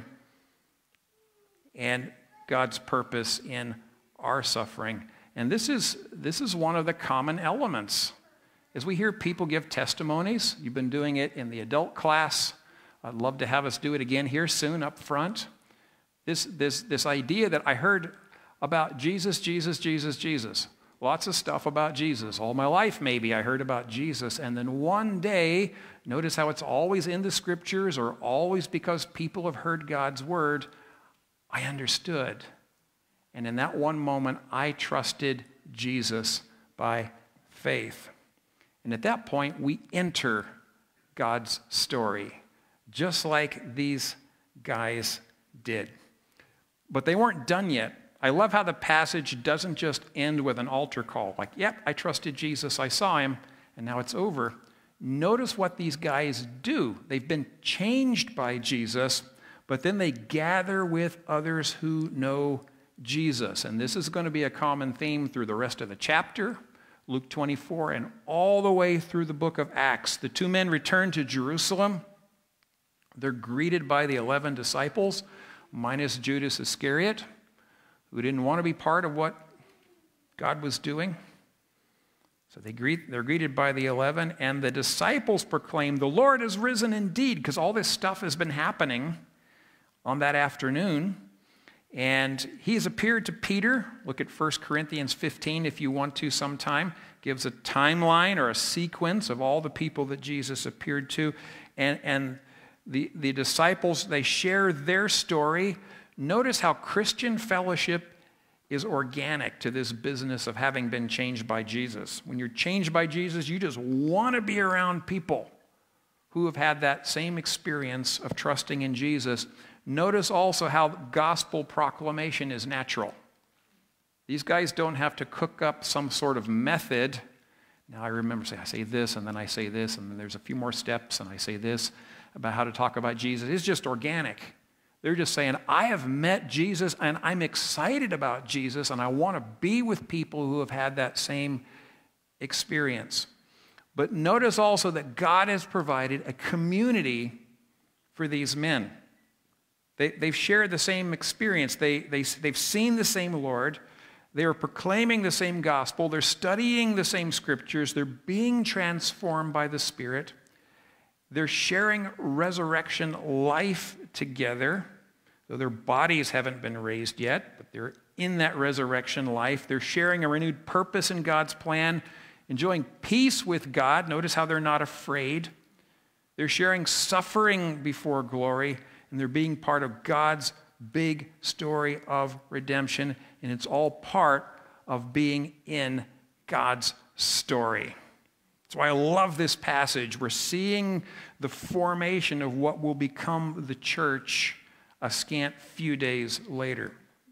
and God's purpose in our suffering. And this is one of the common elements. As we hear people give testimonies, you've been doing it in the adult class. I'd love to have us do it again here soon up front. This idea that I heard about Jesus, Jesus, Jesus, Jesus. Lots of stuff about Jesus. All my life maybe I heard about Jesus. And then one day, notice how it's always in the Scriptures or always because people have heard God's word, I understood. And in that one moment, I trusted Jesus by faith. And at that point, we enter God's story, just like these guys did. But they weren't done yet. I love how the passage doesn't just end with an altar call, like, yep, I trusted Jesus, I saw him, and now it's over. Notice what these guys do. They've been changed by Jesus, but then they gather with others who know Jesus. And this is going to be a common theme through the rest of the chapter, Luke 24, and all the way through the book of Acts. The two men return to Jerusalem. They're greeted by the 11 disciples, minus Judas Iscariot, who didn't want to be part of what God was doing. So they're greeted by the 11, and the disciples proclaim, "The Lord has risen indeed," because all this stuff has been happening on that afternoon. And he has appeared to Peter. Look at 1 Corinthians 15 if you want to sometime. Gives a timeline or a sequence of all the people that Jesus appeared to. And the disciples, they share their story. Notice how Christian fellowship is organic to this business of having been changed by Jesus. When you're changed by Jesus, you just want to be around people who have had that same experience of trusting in Jesus. Notice also how gospel proclamation is natural. These guys don't have to cook up some sort of method. Now I remember I say this, and then I say this, and then there's a few more steps, and I say this about how to talk about Jesus. It's just organic. They're just saying, I have met Jesus, and I'm excited about Jesus, and I want to be with people who have had that same experience. But notice also that God has provided a community for these men. They've shared the same experience. They've seen the same Lord. They are proclaiming the same gospel. They're studying the same scriptures. They're being transformed by the Spirit. They're sharing resurrection life together, though their bodies haven't been raised yet, but they're in that resurrection life. They're sharing a renewed purpose in God's plan, enjoying peace with God. Notice how they're not afraid. They're sharing suffering before glory, and they're being part of God's big story of redemption, and it's all part of being in God's story. That's why I love this passage. We're seeing the formation of what will become the church a scant few days later.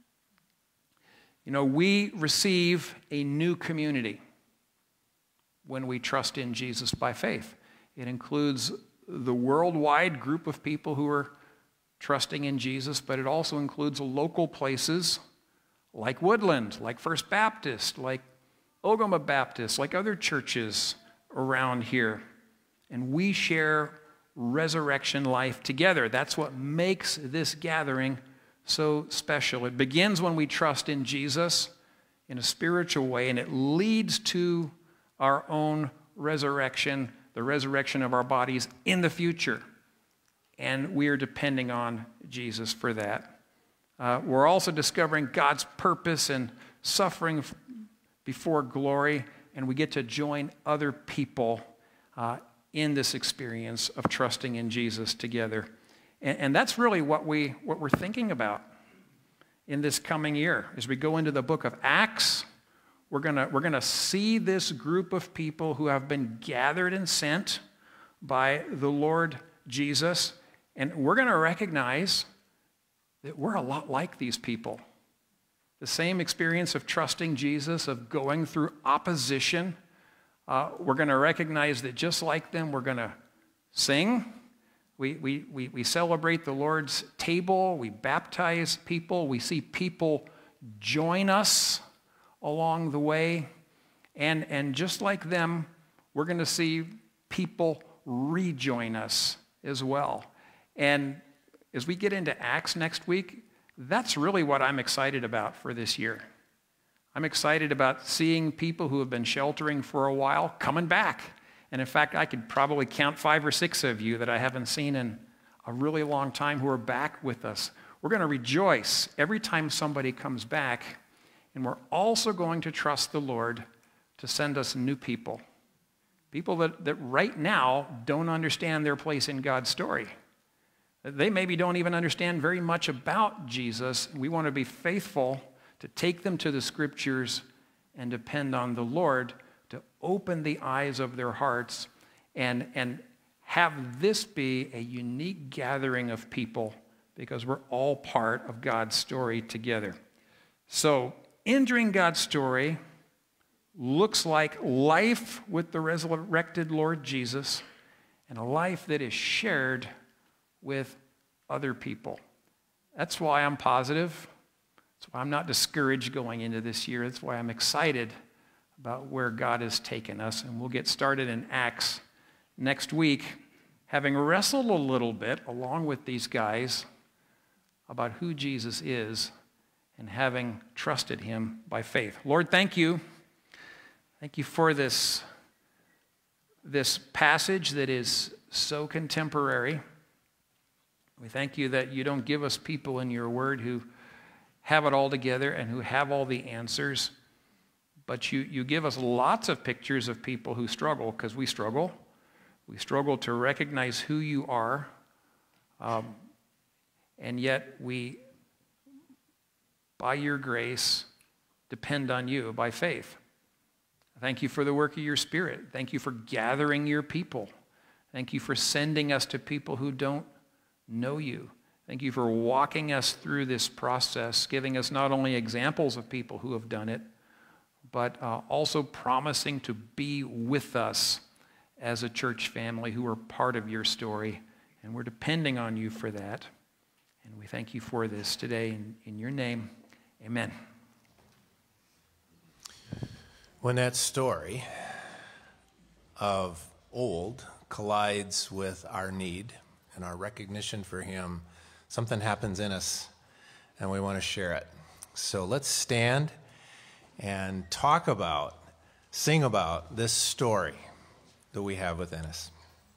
You know, we receive a new community when we trust in Jesus by faith. It includes the worldwide group of people who are trusting in Jesus, but it also includes local places like Woodland, like First Baptist, like Ogama Baptist, like other churches around here. And we share resurrection life together. That's what makes this gathering so special. It begins when we trust in Jesus in a spiritual way, and it leads to our own resurrection, the resurrection of our bodies in the future. And we are depending on Jesus for that. We're also discovering God's purpose and suffering before glory, and we get to join other people in this experience of trusting in Jesus together. And that's really what we're thinking about in this coming year. As we go into the book of Acts, we're gonna see this group of people who have been gathered and sent by the Lord Jesus, and we're going to recognize that we're a lot like these people. The same experience of trusting Jesus, of going through opposition. We're going to recognize that just like them, we're going to sing. We celebrate the Lord's table. We baptize people. We see people join us along the way. And just like them, we're going to see people rejoin us as well. And as we get into Acts next week, that's really what I'm excited about for this year. I'm excited about seeing people who have been sheltering for a while coming back. And in fact, I could probably count 5 or 6 of you that I haven't seen in a really long time who are back with us. We're going to rejoice every time somebody comes back, and we're also going to trust the Lord to send us new people. People that right now don't understand their place in God's story. They maybe don't even understand very much about Jesus. We want to be faithful to take them to the Scriptures and depend on the Lord to open the eyes of their hearts and have this be a unique gathering of people because we're all part of God's story together. So, entering God's story looks like life with the resurrected Lord Jesus and a life that is shared with other people. That's why I'm positive. That's why I'm not discouraged going into this year. That's why I'm excited about where God has taken us. And we'll get started in Acts next week, having wrestled a little bit along with these guys about who Jesus is and having trusted him by faith. Lord, thank you. Thank you for this passage that is so contemporary. We thank you that you don't give us people in your word who have it all together and who have all the answers, but you give us lots of pictures of people who struggle, because we struggle. We struggle to recognize who you are, and yet we, by your grace, depend on you by faith. Thank you for the work of your Spirit. Thank you for gathering your people. Thank you for sending us to people who don't know you. Thank you for walking us through this process, giving us not only examples of people who have done it, but also promising to be with us as a church family who are part of your story. And we're depending on you for that. And we thank you for this today in your name. Amen. When that story of old collides with our need and our recognition for him, something happens in us and we want to share it. So let's stand and sing about this story that we have within us.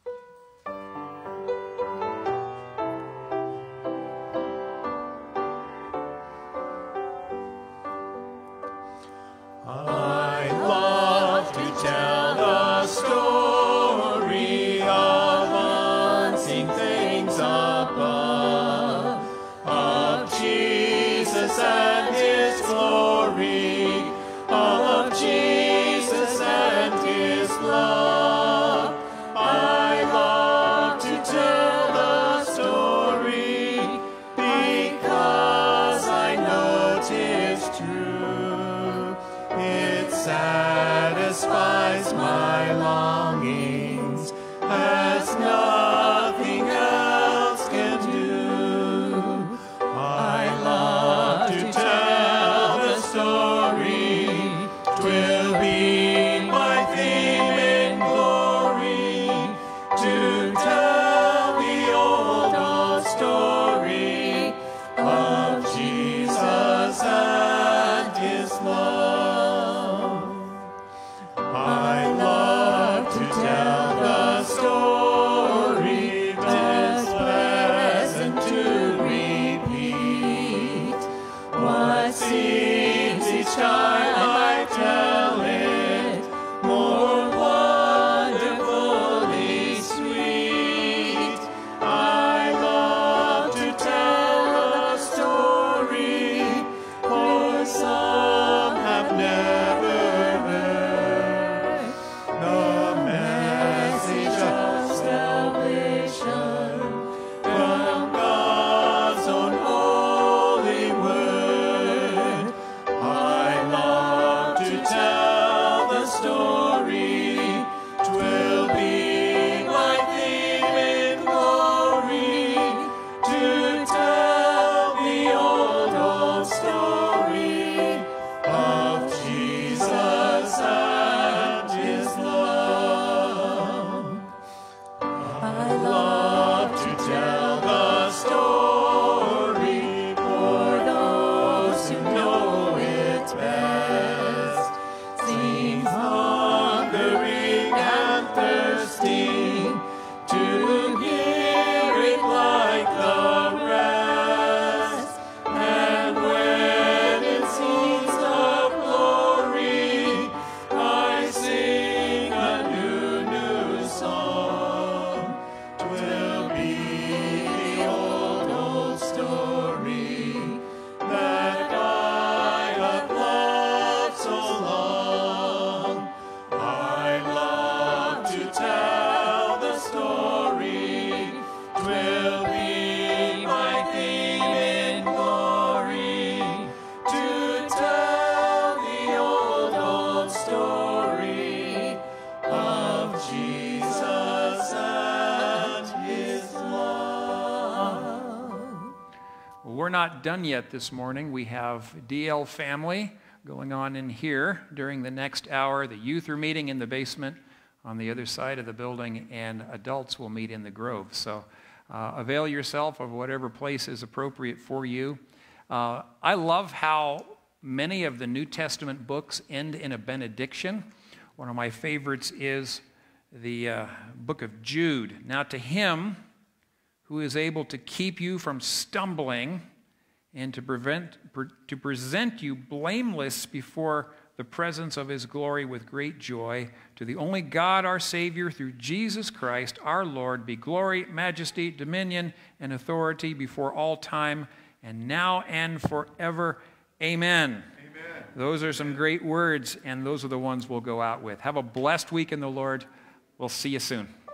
We're not done yet this morning. We have DL family going on in here during the next hour. The youth are meeting in the basement on the other side of the building, and adults will meet in the Grove. So avail yourself of whatever place is appropriate for you. I love how many of the New Testament books end in a benediction. One of my favorites is the book of Jude. Now to him who is able to keep you from stumbling and to present you blameless before the presence of his glory with great joy, to the only God our Savior through Jesus Christ our Lord be glory, majesty, dominion, and authority before all time and now and forever. Amen. Amen. Those are some great words, and those are the ones we'll go out with. Have a blessed week in the Lord. We'll see you soon.